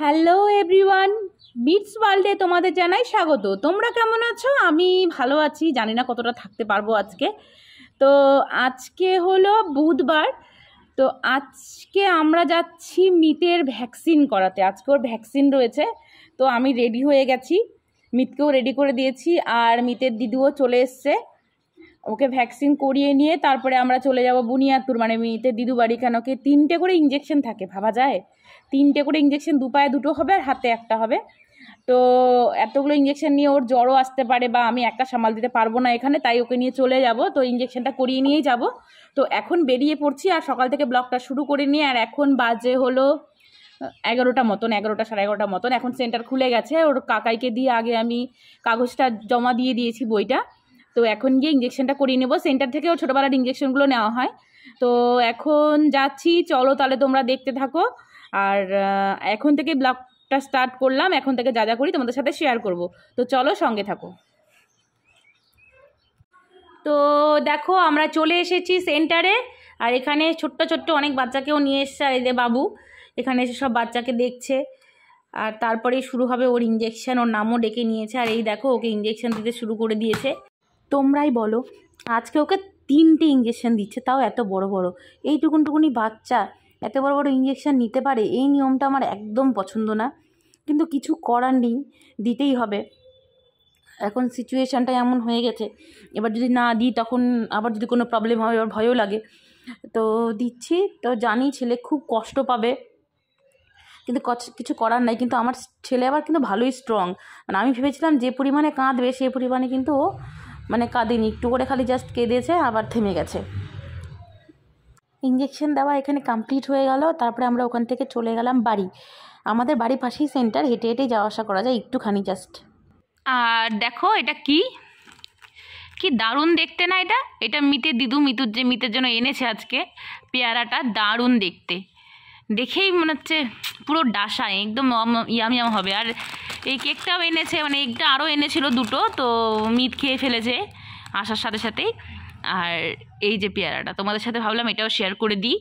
Hello everyone, bits ওয়ার্ল্ডে তোমাদের জানাই স্বাগত। তোমরা কেমন আছো? আমি ভালো আছি, জানি না কতটা থাকতে পারবো আজকে। তো আজকে হলো বুধবার, তো আজকে আমরা যাচ্ছি মিতের ভ্যাকসিন করাতে। আজকে ওর ভ্যাকসিন রয়েছে, তো আমি রেডি হয়ে গেছি, মিতকেও রেডি করে দিয়েছি, আর মিতের দিদিও চলে এসছে। ওকে ভ্যাকসিন করিয়ে নিয়ে তারপরে আমরা চলে যাব বুনিয়াদপুর, মানে মিতের দিদু বাড়ি। কেন কি 3টে করে ইঞ্জেকশন থাকে, ভাবা যায়? 3টে করে ইঞ্জেকশন, 2 পায়ে 2টো হবে আর হাতে একটা হবে। তো এতগুলো ইঞ্জেকশন নিয়ে ওর জ্বরও আসতে পারে, বা আমি একটা সামাল দিতে পারবো না এখানে, তাই ওকে নিয়ে চলে যাব। তো ইঞ্জেকশনটা করিয়ে নিয়েই যাব। তো এখন বেরিয়ে পড়ছি, আর সকাল থেকে ব্লগটা শুরু করে নিয়ে, আর এখন বাজে হলো 11টা মতন, 11টা সাড়ে 11টা মতন। এখন সেন্টার খুলে গেছে। ওর কাকাইকে দিয়ে আগে আমি কাগজটা জমা দিয়ে দিয়েছি, বইটা। তো এখন গিয়ে ইঞ্জেকশনটা করিয়ে নেবো। সেন্টার থেকে ওর ছোটোবেলার ইঞ্জেকশনগুলো নেওয়া হয়। তো এখন যাচ্ছি, চলো তাহলে তোমরা দেখতে থাকো। আর এখন থেকে ব্লগটা স্টার্ট করলাম, এখন থেকে যা যা করি তোমাদের সাথে শেয়ার করব। তো চলো, সঙ্গে থাকো। তো দেখো, আমরা চলে এসেছি সেন্টারে, আর এখানে ছোট্ট ছোট্ট অনেক বাচ্চাকেও নিয়ে এসছে। আর এই যে বাবু এখানে এসে সব বাচ্চাকে দেখছে, আর তারপরেই শুরু হবে ওর ইঞ্জেকশন। ওর নামও ডেকে নিয়েছে, আর এই দেখো ওকে ইঞ্জেকশন দিতে শুরু করে দিয়েছে। তোমরাই বলো, আজকে ওকে 3টে ইঞ্জেকশন দিচ্ছে, তাও এত বড় বড়। এইটুকুনি বাচ্চা এত বড় বড় ইঞ্জেকশন নিতে পারে? এই নিয়মটা আমার একদম পছন্দ না, কিন্তু কিছু করার নেই, দিতেই হবে। এখন সিচুয়েশানটা এমন হয়ে গেছে, এবার যদি না দিই তখন আবার যদি কোনো প্রবলেম হয়, এবার ভয়ও লাগে। তো দিচ্ছি, তো জানি ছেলে খুব কষ্ট পাবে, কিন্তু কিছু করার নাই। কিন্তু আমার ছেলে আবার কিন্তু ভালোই স্ট্রং। মানে আমি ভেবেছিলাম যে পরিমাণে কাঁদবে, সে পরিমাণে কিন্তু ও মানে কাঁদেনি, একটু করে খালি জাস্ট কেঁদেছে, আবার থেমে গেছে। ইঞ্জেকশন দেওয়া এখানে কমপ্লিট হয়ে গেল। তারপরে আমরা ওখান থেকে চলে গেলাম বাড়ি। আমাদের বাড়ির পাশেই সেন্টার, হেঁটে হেঁটেই যাওয়া আসা করা যায় একটুখানি জাস্ট। আর দেখো এটা কি দারুণ দেখতে না? এটা মিতের দিদু, মিতের জন্য এনেছে আজকে পেয়ারাটা। দারুণ দেখতে, দেখেই মনে হচ্ছে পুরো ডাসায় একদম ইয়াম ইয়াম হবে। আর এই কেকটাও এনেছে, মানে এগটা আরও এনেছিল 2টো, তো মিত খেয়ে ফেলেছে আসার সাথে সাথেই। আর এই যে পেয়ারাটা, তোমাদের সাথে ভাবলাম এটাও শেয়ার করে দিই।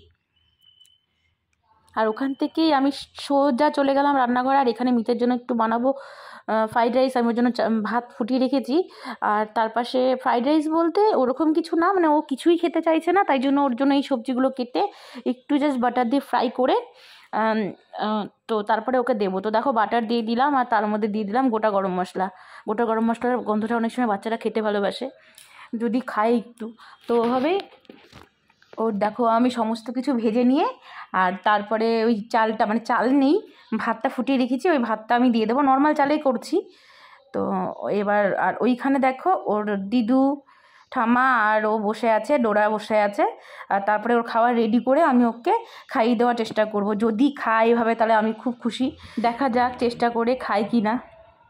আর ওখান থেকেই আমি সোজা চলে গেলাম রান্নাঘরে। আর এখানে মিতের জন্য একটু বানাবো ফ্রাইড রাইস। আমি ওর জন্য ভাত ফুটিয়ে রেখেছি। আর তার পাশে ফ্রাইড রাইস বলতে ওরকম কিছু না, মানে ও কিছুই খেতে চাইছে না, তাই জন্য ওর জন্য এই সবজিগুলো কেটে একটু জাস্ট বাটার দিয়ে ফ্রাই করে তো তারপরে ওকে দেবো। তো দেখো বাটার দিয়ে দিলাম, আর তার মধ্যে দিয়ে দিলাম গোটা গরম মশলা। গোটা গরম মশলার গন্ধটা অনেক সময় বাচ্চারা খেতে ভালোবাসে, যদি খায় একটু তো ওভাবেই। ওর দেখো আমি সমস্ত কিছু ভেজে নিয়ে, আর তারপরে ওই চালটা, মানে চাল নেই, ভাতটা ফুটিয়ে রেখেছি, ওই ভাতটা আমি দিয়ে দেবো। নর্মাল চালেই করছি। তো এবার আর ওইখানে দেখো ওর দিদু, ঠাম্মা আর ও বসে আছে, ডোরা বসে আছে। আর তারপরে ওর খাবার রেডি করে আমি ওকে খাইয়ে দেওয়ার চেষ্টা করব। যদি খায় এভাবে তাহলে আমি খুব খুশি। দেখা যাক চেষ্টা করে খায় কি না।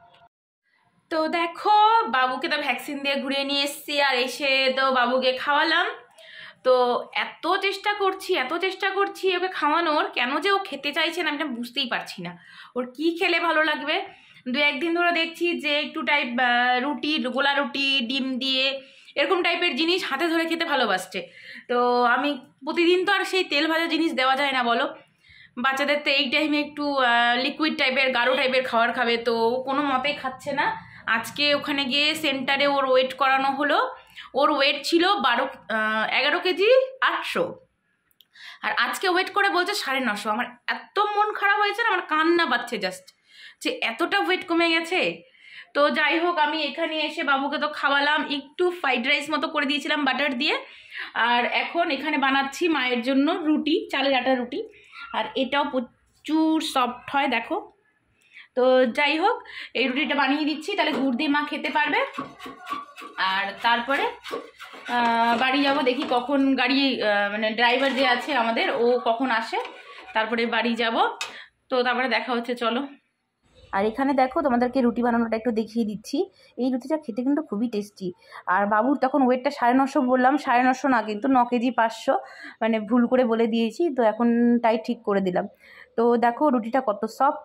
তো দেখো বাবুকে তো ভ্যাকসিন দিয়ে ঘুরিয়ে নিয়ে এসেছি, আর এসে তো বাবুকে খাওয়ালাম। তো এত চেষ্টা করছি ওকে খাওয়ানোর, কেন যে ও খেতে চাইছে না আমি বুঝতেই পারছি না। ওর কি খেলে ভালো লাগবে? 2-1 দিন ধরে দেখছি যে একটু টাইপ রুটি, গোলা রুটি, ডিম দিয়ে এরকম টাইপের জিনিস হাতে ধরে খেতে ভালোবাসছে। তো আমি প্রতিদিন তো আর সেই তেল ভাজা জিনিস দেওয়া যায় না, বলো? বাচ্চাদের তো এই টাইমে একটু লিকুইড টাইপের, গাঢ় টাইপের খাবার খাবে, তো কোনো মতেই খাচ্ছে না। আজকে ওখানে গিয়ে সেন্টারে ওর ওয়েট করানো হলো। ওর ওয়েট ছিল 11 কেজি 800, আর আজকে ওয়েট করে বলছে 950। আমার এত মন খারাপ হয়েছে না, আমার কান্না পাচ্ছে জাস্ট, যে এতটা ওয়েট কমে গেছে। তো যাই হোক, আমি এখানে এসে বাবুকে তো খাওয়ালাম, একটু ফ্রাইড রাইস মতো করে দিয়েছিলাম বাটার দিয়ে। আর এখন এখানে বানাচ্ছি মায়ের জন্য রুটি, চালের আটার রুটি। আর এটাও প্রচুর সফট হয় দেখো। তো যাই হোক, এই রুটিটা বানিয়ে দিচ্ছি, তাহলে গুড় দিয়ে মা খেতে পারবে। আর তারপরে বাড়ি যাব, দেখি কখন গাড়ি, মানে ড্রাইভার যে আছে আমাদের, ও কখন আসে, তারপরে বাড়ি যাব। তো তারপরে দেখা হচ্ছে, চলো। আর এখানে দেখো তোমাদেরকে রুটি বানানোটা একটু দেখিয়ে দিচ্ছি। এই রুটিটা খেতে কিন্তু খুবই টেস্টি। আর বাবুর তখন ওয়েটটা 950 বললাম, 950 না কিন্তু 9 কেজি 500, মানে ভুল করে বলে দিয়েছি, তো এখন তাই ঠিক করে দিলাম। তো দেখো রুটিটা কত সফট।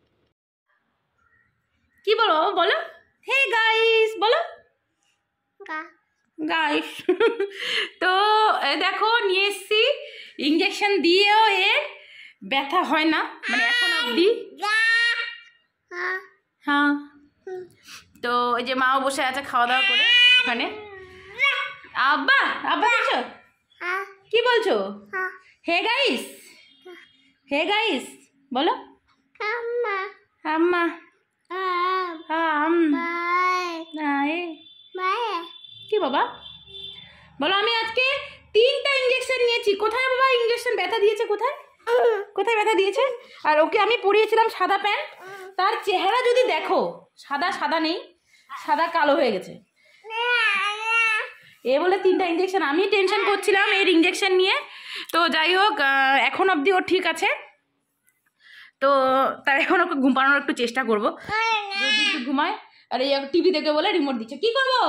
কি বলো বলো? হে গাইস বলো, গাইস। তো দেখো নিয়ে এসছি, ইঞ্জেকশন দিয়েও এর ব্যথা হয় না, মানে এখন অবধি তো ওই যে মাও বসে আছে খাওয়া দাওয়া করে ওখানে। আব্বা আব্বা বলছো কি বলছো? হে গাইস, হে গাইস বলো। আম্মা কি বাবা বলো? আমি আজকে 3টা ইঞ্জেকশন নিয়েছি। কোথায় বাবা ইঞ্জেকশন ব্যথা দিয়েছে? কোথায় কোথায় ব্যথা দিয়েছে? আর ওকে আমি পরিয়েছিলাম সাদা প্যান্ট, তার চেহারা যদি দেখো সাদা সাদা নেই, সাদা কালো হয়ে গেছে। এ বলে 3টা ইঞ্জেকশন। আমি টেনশন করছিলাম এর ইঞ্জেকশন নিয়ে। তো যাই হোক এখন অবধি ও ঠিক আছে। তো তার এখন ওকে ঘুমানোর একটু চেষ্টা করবো, যদি একটু ঘুমায়। আর এই টিভি দেখে বলে রিমোট দিচ্ছে। কি করবো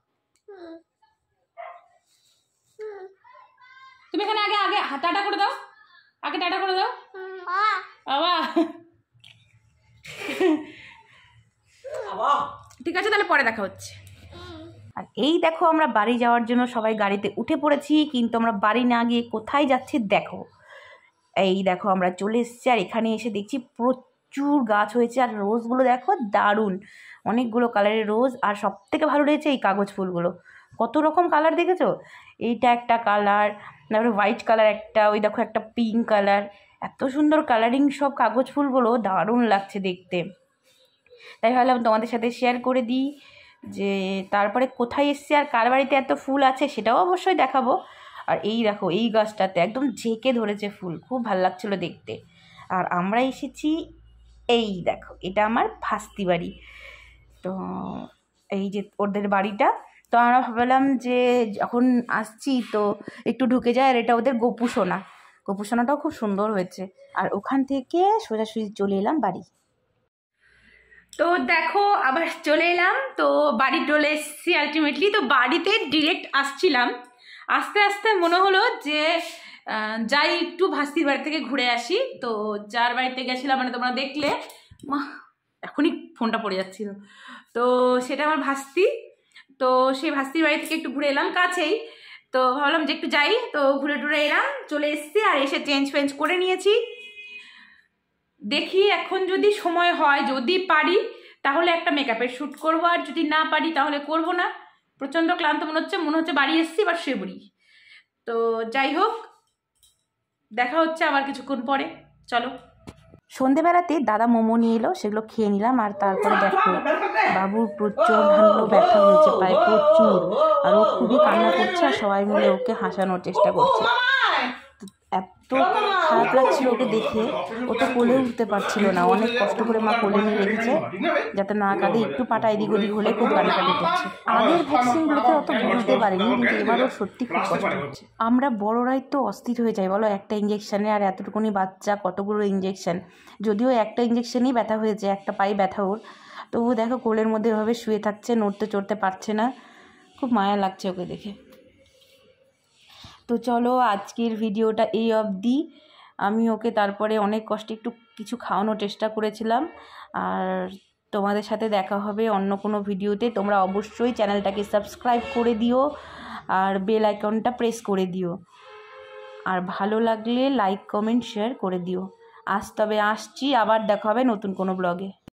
তুমি এখানে? আগে আগে টাটা করে দাও, আগে টাটা করে দাও বাবা। ঠিক আছে তাহলে পরে দেখা হচ্ছে। আর এই দেখো আমরা বাড়ি যাওয়ার জন্য সবাই গাড়িতে উঠে পড়েছি, কিন্তু আমরা বাড়ি না গিয়ে কোথায় যাচ্ছি দেখো। এই দেখো আমরা চলে এসেছি, আর এখানে এসে দেখছি প্রচুর গাছ হয়েছে। আর রোজগুলো দেখো দারুণ, অনেকগুলো কালারের রোজ। আর সব থেকে ভালো লেগেছে এই কাগজ ফুলগুলো, কত রকম কালার দেখেছো? এইটা একটা কালার, তারপরে হোয়াইট কালার একটা, ওই দেখো একটা পিঙ্ক কালার। এত সুন্দর কালারিং সব কাগজ ফুলগুলো, দারুণ লাগছে দেখতে। তাই ভাবলাম তোমাদের সাথে শেয়ার করে দিই যে তারপরে কোথায় এসছি আর কার বাড়িতে এত ফুল আছে সেটাও অবশ্যই দেখাবো। আর এই দেখো এই গাছটাতে একদম ঝেঁকে ধরেছে ফুল, খুব ভালো লাগছিলো দেখতে। আর আমরা এসেছি, এই দেখো এটা আমার ভাস্তি বাড়ি। তো এই যে ওদের বাড়িটা। তো আমরা ভাবলাম যে যখন আসছি তো একটু ঢুকে যায়। আর এটা ওদের গোপুসোনা, গোপুসোনাটাও খুব সুন্দর হয়েছে। আর ওখান থেকে সোজাসুজি চলে এলাম বাড়ি। তো দেখো আবার চলে এলাম, তো বাড়ি চলে এসেছি আলটিমেটলি। তো বাড়িতে ডিরেক্ট আসছিলাম, আস্তে আস্তে মনে হলো যে যাই একটু ভাস্তির বাড়ি থেকে ঘুরে আসি। তো যার বাড়িতে গেছিলাম মানে তোমরা দেখলে, এখনই ফোনটা পড়ে যাচ্ছিল, তো সেটা আমার ভাস্তি। তো সেই ভাস্তির বাড়ি থেকে একটু ঘুরে এলাম, কাছেই। তো ভাবলাম যে একটু যাই, তো ঘুরে টুরে এলাম, চলে এসেছি। আর এসে চেঞ্জ ফেঞ্জ করে নিয়েছি। দেখি এখন যদি সময় হয়, যদি পারি তাহলে একটা মেকআপের শ্যুট করবো, আর যদি না পারি তাহলে করব না। প্রচণ্ড ক্লান্ত মনে হচ্ছে বাড়ি এসেছি এবার শুয়ে পড়ি। তো যাই হোক দেখা হচ্ছে আবার কিছুক্ষণ পরে, চলো। সন্ধেবেলাতে দাদা মোমো নিয়ে এলো, সেগুলো খেয়ে নিলাম। আর তারপরে দেখো বাবুর প্রচণ্ড ব্যথা হয়েছে, প্রায় প্রচুর। আর ও খুবই কান্না করছে, আর সবাই মিলে ওকে হাসানোর চেষ্টা করছে। এত খারাপ লাগছিল ওকে দেখে, ও তো কোলে উঠতে পারছিল না। অনেক কষ্ট করে মা কোলে নিয়ে রেখেছে যাতে না কাঁদে। একটু পাটা এদিক ওদিক হলে খুব কান্নাকাটি করছে। আগের ভ্যাকসিনগুলোতে অত বুঝতে পারিনি, কিন্তু এবারও সত্যি খুব কষ্ট হচ্ছে। আমরা বড়রাই তো অস্থির হয়ে যাই বলো একটা ইঞ্জেকশানে, আর এতটুকুনি বাচ্চা কতগুলো ইঞ্জেকশান। যদিও একটা ইঞ্জেকশানই ব্যথা হয়েছে, একটা পায়ে ব্যথা ওর, তবু দেখো কোলের মধ্যে এভাবে শুয়ে থাকছে, নড়তে চড়তে পারছে না। খুব মায়া লাগছে ওকে দেখে। তো চলো আজকের ভিডিওটা এই অবধি। আমি ওকে তারপরে অনেক কষ্টে একটু কিছু খাওয়ানোর চেষ্টা করেছিলাম। আর তোমাদের সাথে দেখা হবে অন্য কোনো ভিডিওতে। তোমরা অবশ্যই চ্যানেলটাকে সাবস্ক্রাইব করে দিও, আর বেল আইকনটা প্রেস করে দিও। আর ভালো লাগলে লাইক কমেন্ট শেয়ার করে দিও। আজ তবে আসছি, আবার দেখা হবে নতুন কোনো ব্লগে।